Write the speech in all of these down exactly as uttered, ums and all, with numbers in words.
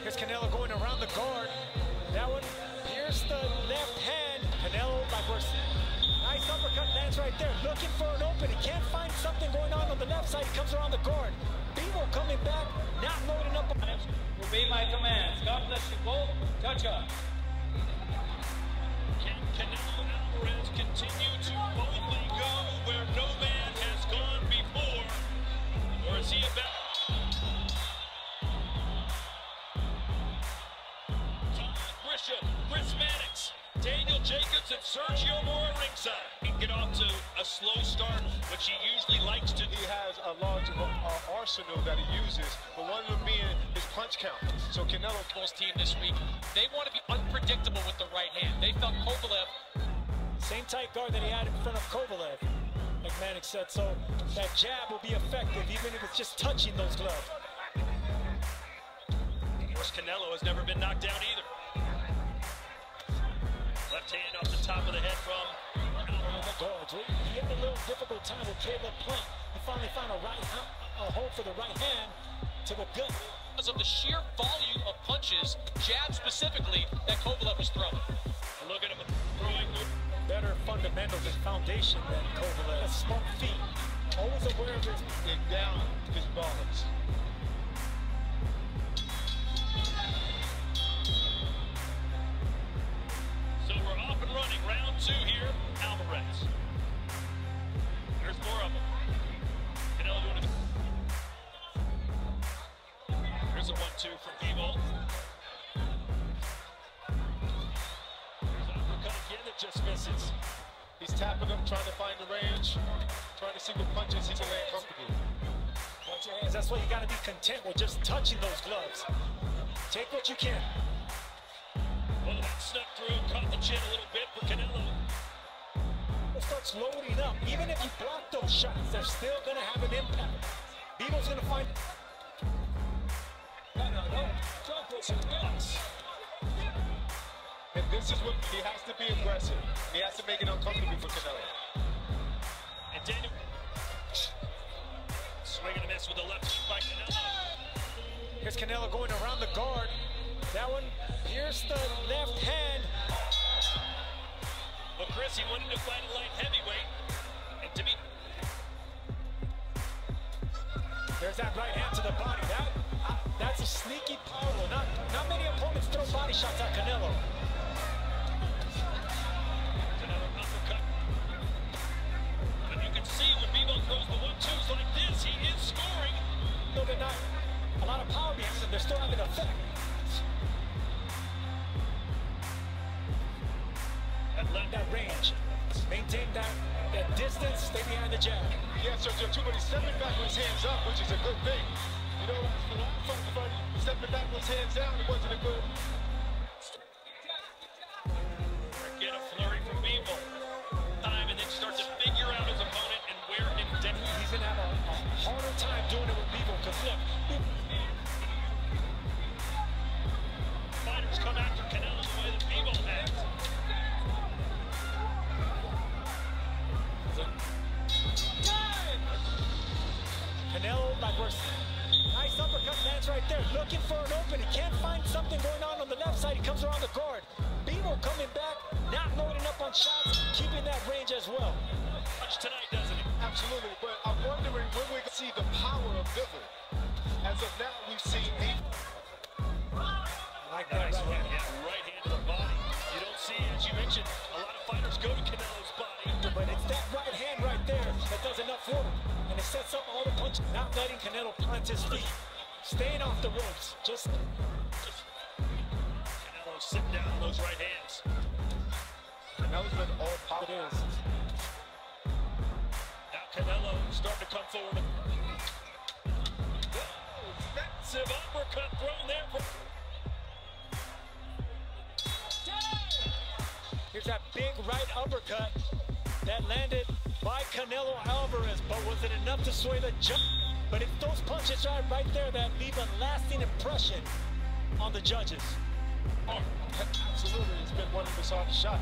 Here's Canelo going around the guard. That one pierced the left hand. Canelo, like we're nice uppercut lands right there. Looking for an opening. Can't find something going on on the left side. He comes around the guard. Bivol coming back, not loading up. Obey my commands. God bless you both. Touch up. Can Canelo Alvarez continue to boldly go where no man has gone before? Or is he about? Chris Mannix, Daniel Jacobs, and Sergio Mora ringside. He can get off to a slow start, which he usually likes to. He has a large uh, arsenal that he uses, but one of them being his punch count. So Canelo, team this week, they want to be unpredictable with the right hand. They felt Kovalev. Same tight guard that he had in front of Kovalev, like Mannix said. So that jab will be effective, even if it's just touching those gloves. Of course, Canelo has never been knocked down either. Left hand off the top of the head from guards. He had a little difficult time with Caleb Plant. He finally found a right a hole for the right hand to the gut. Because of the sheer volume of punches, jabs specifically, that Kovalev was throwing. Look at him throwing. Better fundamentals and foundation than Kovalev. Smart feet. Always aware of his and down his balance. So we're off and running. Round two here. Alvarez. There's more of them. Canelo doing it. Here's a one two from Bivol. There's an uppercut again that just misses. He's tapping him, trying to find the range, trying to see what punches he can land comfortably. Watch your hands. That's why you got to be content with just touching those gloves. Take what you can. Well, that snuck through, caught the chin a little bit for Canelo. It starts loading up. Even if you block those shots, they're still going to have an impact. Bivol's going to find... No, no, no. Don't put some guts. And this is what he has to be aggressive. He has to make it uncomfortable for Canelo. And Daniel swinging a miss with the left by Canelo. Here's Canelo going around the guard. That one pierced the left hand. Well, Chris, he wanted to fight a light heavyweight. And to me, there's that right hand to the body. That that's a sneaky power. Not not many opponents throw body shots at Canelo. Canelo uppercut. And you can see when Bivol throws the one-twos like this, he is scoring. No, they're not a lot of power behind them. They're still having an effect. Let that range, maintain that that distance, stay behind the jab. Yeah, Sergio, too, but he's stepping back with his hands up, which is a good thing. You know, stepping back with his hands down, it wasn't a good. Get a flurry from Bivol. Time and then start to figure out his opponent and where him down. He's gonna have a, a harder time doing it with Bivol because look. Fighters come after Canelo the way that Bivol has. Canelo, like we're nice uppercut lands right there, looking for an opening. Can't find something going on on the left side. He comes around the guard. Bivol coming back, not loading up on shots, keeping that range as well. Much tonight, doesn't he? Absolutely, but I'm wondering when we can see the power of Bivol. As of now, we've seen eight. Like that nice right one, hand. yeah, right hand to the body. You don't see, as you mentioned, a lot of fighters go to Canelo's body. But it's that right hand right there that does enough for him. And it sets up all the punches, not letting Canelo plant his feet. Staying off the ropes. Just, just Canelo sitting down on those right hands. Canelo's been all power. it is. Now Canelo starting to come forward. Massive uppercut thrown there. For Here's that big right uppercut that landed by Canelo Alvarez, but was it enough to sway the judge? But it's those punches right, right there that leave a lasting impression on the judges. Oh, absolutely, it's been one of his hardest shots.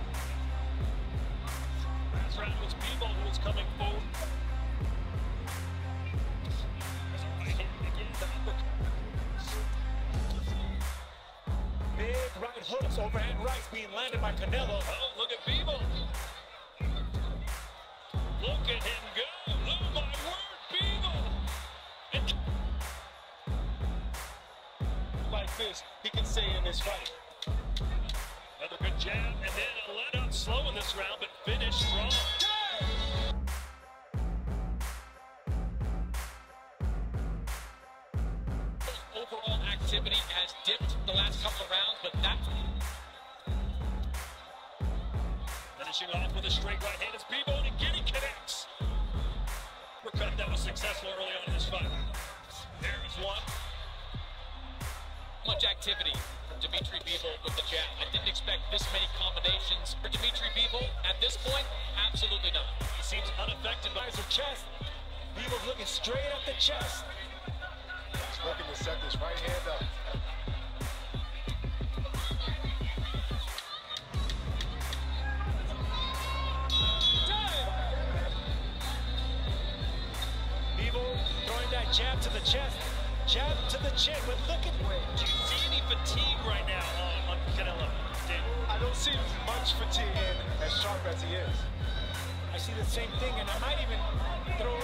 Last round was Bivol who was coming forward. There's a right hand again, the uppercut. right hooks, overhand rights being landed by Canelo. Oh, look at Bivol. Look at him go. Oh, my word, Bivol. And like this, he can stay in this fight. another good jab, and then a let out slow in this round, but finish strong. Overall activity has dipped the last couple of rounds, but that finishing off with a straight right hand is Bivol, and again he connects. Uppercut that was successful early on in this fight. There's one. much activity from Dmitry Bivol with the jab. I didn't expect this many combinations for Dmitry Bivol. At this point, absolutely not. He seems unaffected by His chest. Bivol's looking straight at the chest. He's looking to set this right hand up. Bivol throwing that jab to the chest, jab to the chin, but look at Do you see any fatigue right now on, on Canelo? I don't see much fatigue in as sharp as he is. I see the same thing, and I might even throw.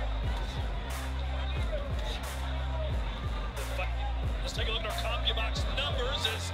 Let's take a look at our CompuBox numbers. As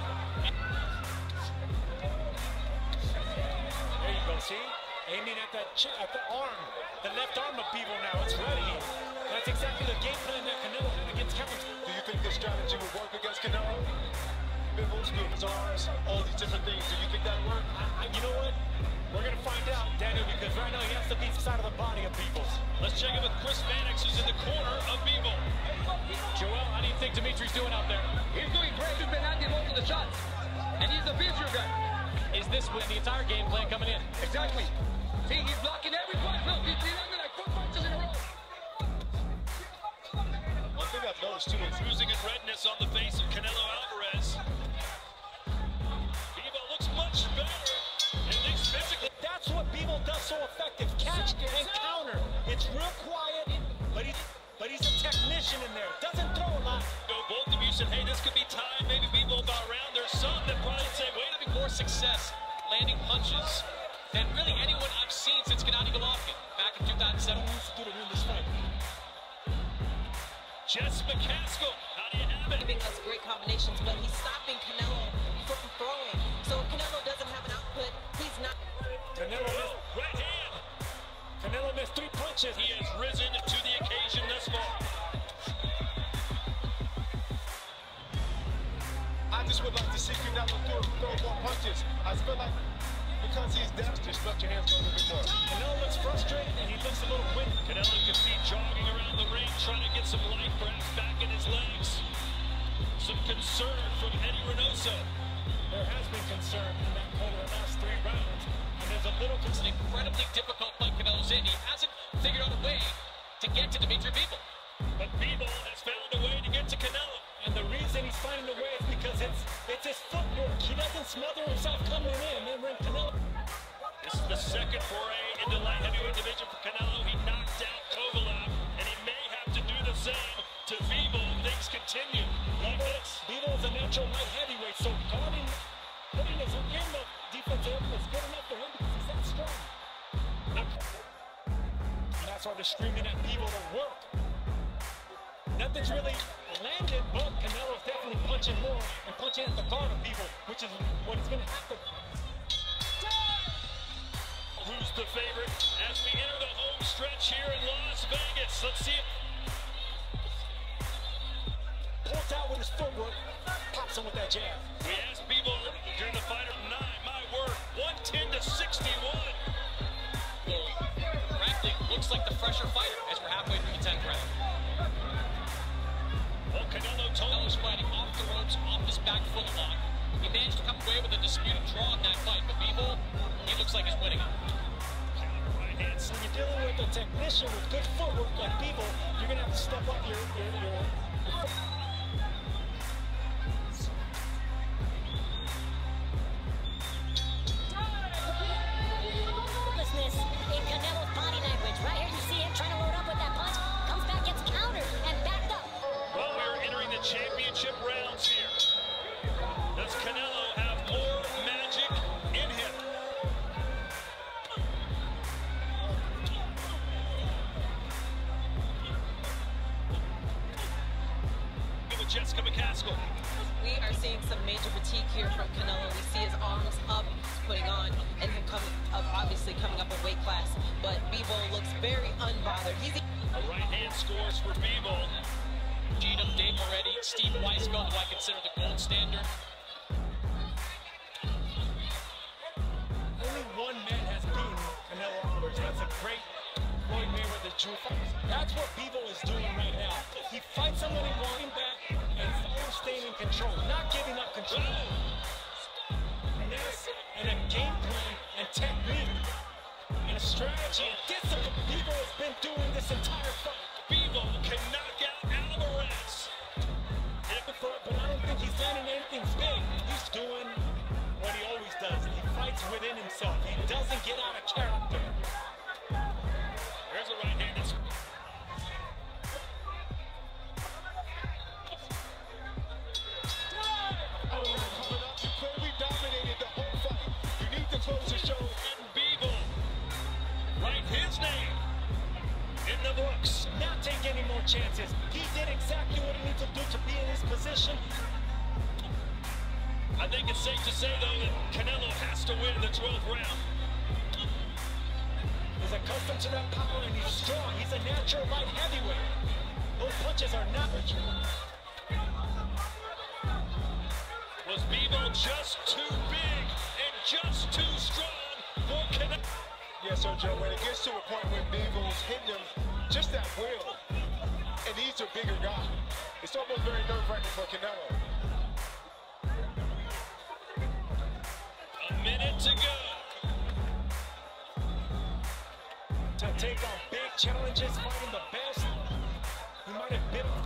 There you go, see? Aiming at that ch at the arm, the left arm of Bivol now. It's ready. That's exactly the game plan that Canelo had against Kevin. Do you think this strategy would work against Canelo? Bivol's good, his arms, all these different things. Do you think that'll work? I, I, you know what? We're going to find out, Daniel, because right now he has to beat the side of the body of Bivol. let's check in with Chris Mannix, who's in the corner of Bivol. Joel, how do you think Dimitri's doing out there? He's doing great. He's been acting most of the shots. And he's a visual guy. Is this with the entire game plan coming in? Exactly. See, he's blocking every punch. Look, he's landing like four punches in a row. One thing I've noticed too is Bruising and redness on the face of Canelo Alvarez. Bivol looks much better, at least physically. That's what Bivol does so effective. Catch and counter. It's real quiet, but he's, but he's a technician in there. Doesn't throw a lot. So both of you said, hey, this could be time. Maybe Bivol about around. There's some that probably say, wait a minute. More success landing punches than really anyone I've seen since Gennady Golovkin back in two thousand seven. He needs to do to win this fight. Jess McCaskill, how do you have it? Giving us great combinations, but he's stopping Canelo from throwing. So if Canelo doesn't have an output, he's not. Canelo missed, Oh, right hand. Canelo missed three punches. He has risen to the occasion thus far. I just would like to see Canelo throw, throw more punches. I feel like because he's down, just let your hands go a little bit more. Canelo looks frustrated and he looks a little winded. Canelo you can see jogging around the ring, trying to get some life perhaps back in his legs. Some concern from Eddie Reynoso. There has been concern in that corner the last three rounds, and there's a little It's concern. an incredibly difficult fight Canelo's in. He hasn't figured out a way to get to Dmitry Bivol. But Bivol has found a way to get to Canelo. And the reason he's finding a way is because it's it's his footwork. He doesn't smother himself coming in. Remember, Canelo. This is the second foray into light heavyweight division for Canelo. He knocked out Kovalev, and he may have to do the same to Bivol if things continue like this. Bivol's a natural light heavyweight, so guarding, putting his in the defensive area is good enough for him because he's that strong. And that's why they're screaming at Bivol to work. Nothing's really landed, but Canelo's definitely punching more and punching at the guard of Bivol, which is what he's going to have to. Who's the favorite as we enter the home stretch here in Las Vegas? Let's see it. Pulls out with his footwork, pops him with that jab. We asked Bivol during the fight of nine. My word, one ten to sixty-one. Frankly, looks like the fresher fighter as we're halfway through the tenth round. Oh, Canelo told Canelo's fighting off the ropes, off his back foot lock. He managed to come away with a disputed draw in that fight, but Bivol, he looks like he's winning it. right hand. When you're dealing with a technician with good footwork like Bivol, you're going to have to step up your, your, your, your Nervousness in Canelo's body language. Right here, you see him trying to load up with that punch. Comes back, gets countered, and backed up. Well, we're entering the championship rounds here. Does Canelo have Jessica McCaskill. We are seeing some major fatigue here from Canelo. We see his arms up, putting on, and him coming up, obviously coming up in weight class. But Bivol looks very unbothered. He's a right hand scores for Bivol. Gene of Dave Moretti, Steve Weisfeld, who I consider the gold standard. Only one man has beaten Canelo Alvarez. That's a great Floyd Mayweather Junior That's what Bivol is doing right now. He fights somebody walking back and always staying in control, not giving up control. Finesse and a game plan and technique and a strategy and discipline. Bivol has been doing this entire fight. Bivol can knock out Alvarez. But I don't think he's landing anything big. He's doing what he always does. He fights within himself. He doesn't get out of character. There's a right-handed. Oh, coming up, you clearly dominated the whole fight. You need to close the show. And Bivol, write his name in the books. Not take any more chances. He did exactly what he needs to do to be in his position. I think it's safe to say, though, that Canelo has to win the twelfth round. He's accustomed to that power and he's strong. He's a natural light heavyweight. Those punches are not natural. Was Bivol just too big and just too strong for Canelo? Yes, sir, Joe. When it gets to a point when Bivol's hitting him, just that will, and he's a bigger guy, it's almost very nerve-wracking for Canelo. A minute to go. To take on big challenges, fighting the best, he might have been